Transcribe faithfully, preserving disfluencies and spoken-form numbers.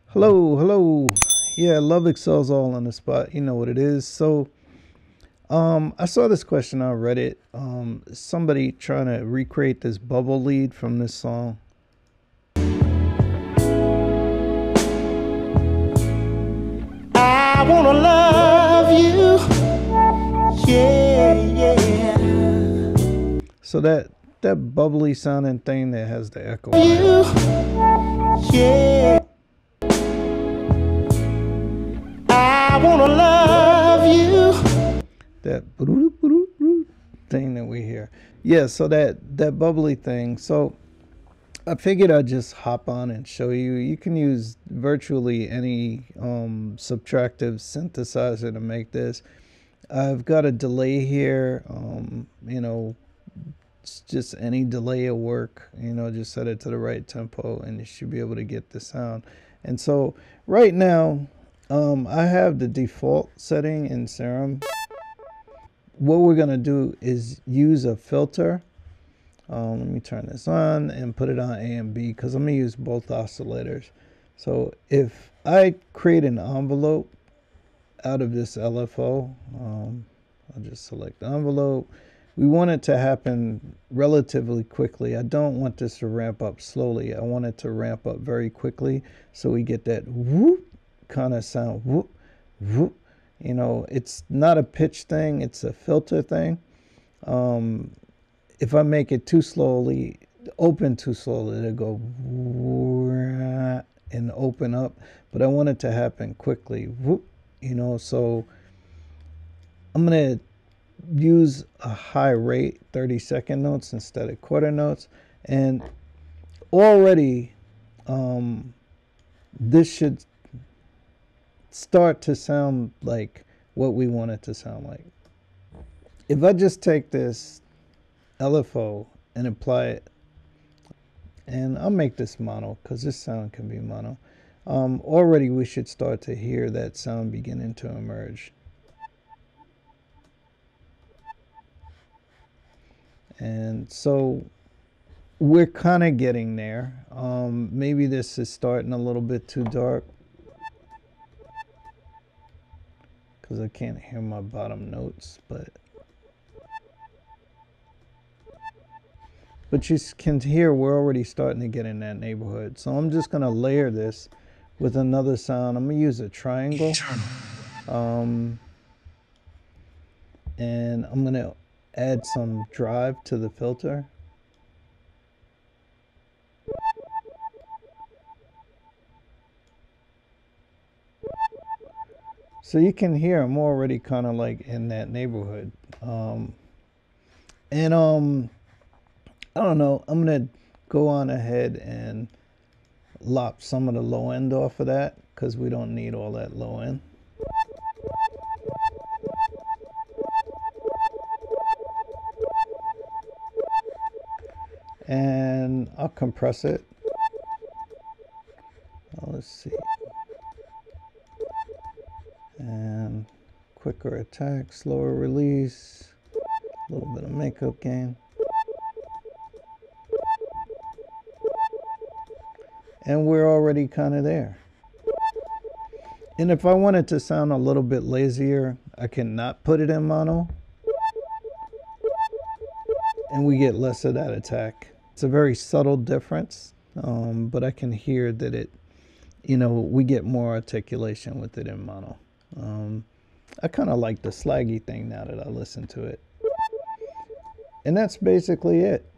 Hello, hello. Yeah, LoveExcelsAll on the spot. You know what it is. So, um, I saw this question on Reddit. Um, somebody trying to recreate this bubble lead from this song. I wanna love you, yeah, yeah. So that that bubbly sounding thing that has the echo. You, yeah. I wanna love you. That thing that we hear. Yeah, so that that bubbly thing. So I figured I'd just hop on and show you. You can use virtually any um, subtractive synthesizer to make this. I've got a delay here. Um, you know, it's just any delay will work. You know, just set it to the right tempo and you should be able to get the sound. And so right now, um, I have the default setting in Serum. What we're going to do is use a filter. Um, let me turn this on and put it on A and B because I'm going to use both oscillators. So if I create an envelope out of this L F O, um, I'll just select envelope. We want it to happen relatively quickly. I don't want this to ramp up slowly. I want it to ramp up very quickly so we get that whoop kind of sound. Whoop, whoop. You know, it's not a pitch thing, it's a filter thing. Um, if I make it too slowly, open too slowly, it'll go and open up. But I want it to happen quickly. Whoop, you know, so I'm going to use a high rate, thirty second notes instead of quarter notes. And already um, this should start to sound like what we want it to sound like. If I just take this L F O and apply it, and I'll make this mono because this sound can be mono. Um, already we should start to hear that sound beginning to emerge. And so we're kind of getting there. Um, maybe this is starting a little bit too dark because I can't hear my bottom notes, but but you can hear we're already starting to get in that neighborhood. So I'm just going to layer this with another sound. I'm going to use a triangle. Um, and I'm going to add some drive to the filter. So you can hear I'm already kind of like in that neighborhood. Um, and um, I don't know, I'm going to go on ahead and lop some of the low end off of that because we don't need all that low end. And I'll compress it. Oh, let's see. And quicker attack, slower release, a little bit of makeup gain. And we're already kind of there. And if I wanted to sound a little bit lazier, I can not put it in mono. And we get less of that attack. It's a very subtle difference, um, but I can hear that it, you know, we get more articulation with it in mono. Um, I kind of like the slaggy thing now that I listen to it. And that's basically it.